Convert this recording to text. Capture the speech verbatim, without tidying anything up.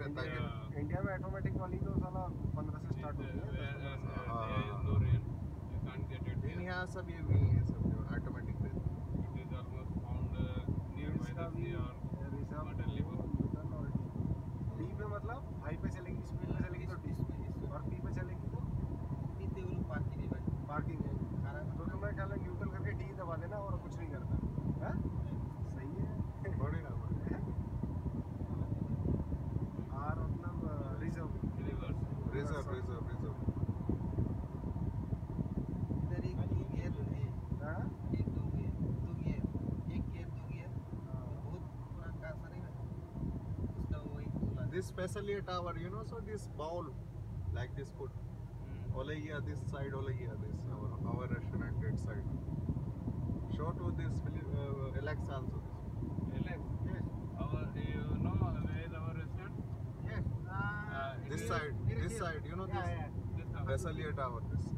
रहता है कि इंडिया में ऑटोमेटिक वाली तो साला पंद्रह से स्टार्ट होती है। इन यहाँ सब ये भी है सब जो ऑटोमेटिक रहता है। इसका भी रिजर्व न्यूट्रल और डी डी पे मतलब हाई पे चलेगी, स्पीड पे चलेगी तो डी पे, और पी पे चलेगी तो पार्किंग है पार्किंग है। तो तुम्हें ख्याल है न्यूट्रल करके डी दबा देना और कुछ नहीं करता है। सही है। बड़ी ना आर मतलब रिजर्व रिजर्व रिजर्व रिजर्व इधर एक दो गियर है, हाँ एक दो गियर दो गियर एक गियर दो गियर बहुत पूरा का सरेगा उसका वो एक बोला this especially a tower, you know, so this bowl like this food ole here this side ole here this our our restaurant that side show to this uh, Alex also this Alex, yes our, you know where is our restaurant? yes Uh, this side this side you know yeah, this yeah. This house. especially a tower this